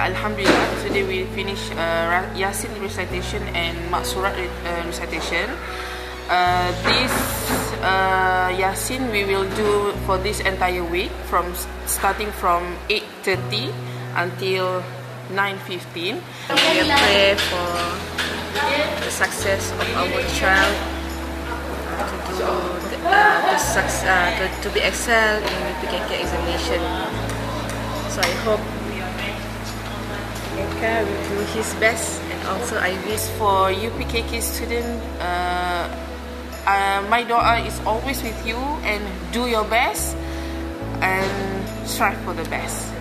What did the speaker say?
Alhamdulillah, today we finish Yasin recitation and Maksurat recitation. This Yasin we will do for this entire week, starting from 8:30 until 9:15. We pray for the success of our child to be excel in UPKK examination. So I hope Eka will do his best, and also I wish for UPKK student, my doa is always with you, and do your best and strive for the best.